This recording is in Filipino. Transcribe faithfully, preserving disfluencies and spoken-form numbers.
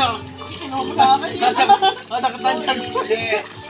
ano? Ano mo sa akin? Nasa, oh, nakatansyan ko. Kasi